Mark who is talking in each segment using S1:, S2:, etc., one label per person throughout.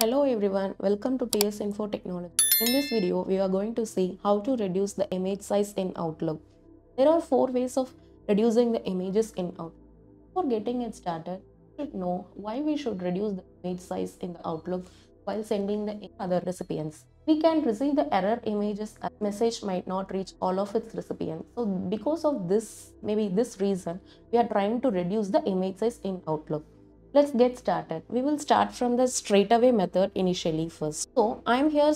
S1: Hello everyone, welcome to TS Info Technology. In this video, we are going to see how to reduce the image size in Outlook. There are 4 ways of reducing the images in Outlook. Before getting it started, you should know why we should reduce the image size in the Outlook while sending the other recipients. We can receive the error images as message might not reach all of its recipients. So because of this, maybe this reason, we are trying to reduce the image size in Outlook. Let's get started. We will start from the straightaway method initially first. So I'm here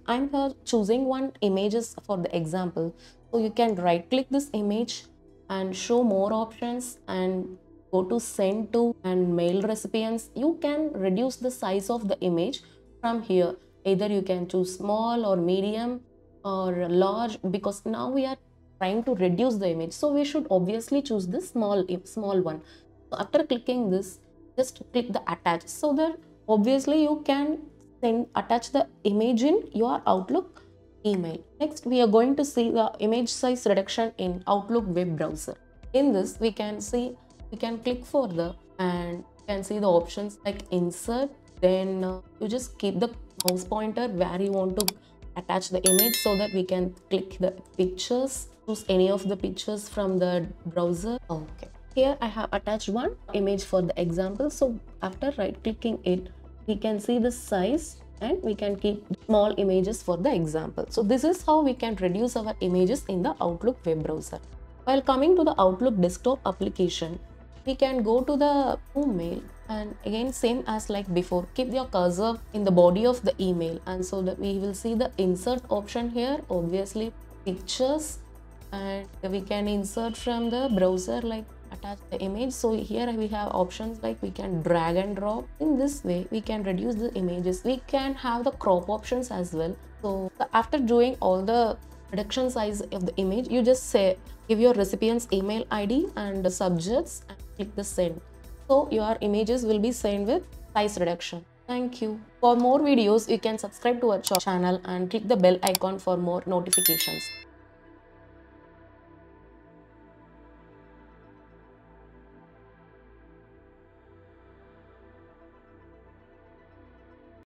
S1: choosing one images for the example. So you can right click this image and show more options and go to send to and mail recipients. You can reduce the size of the image from here. Either you can choose small or medium or large, because now we are trying to reduce the image. So we should obviously choose this small one. So after clicking this, just click the attach, so that obviously you can attach the image in your Outlook email. Next, we are going to see the image size reduction in Outlook web browser. In this, we can click further and you can see the options like insert. Then you just keep the mouse pointer where you want to attach the image, so that we can click the pictures, choose any of the pictures from the browser. Okay. Here I have attached one image for the example. So after right clicking it, we can see the size and we can keep small images for the example. So this is how we can reduce our images in the Outlook web browser. While coming to the Outlook desktop application, we can go to the mail, and again same as like before, keep your cursor in the body of the email, and so that we will see the insert option here, obviously pictures, and we can insert from the browser, like attach the image. So here we have options like we can drag and drop. In this way we can reduce the images. We can have the crop options as well. So after doing all the reduction size of the image, you just give your recipient's email ID and the subjects and click the send. So your images will be sent with size reduction. Thank you. For more videos, you can subscribe to our channel and click the bell icon for more notifications.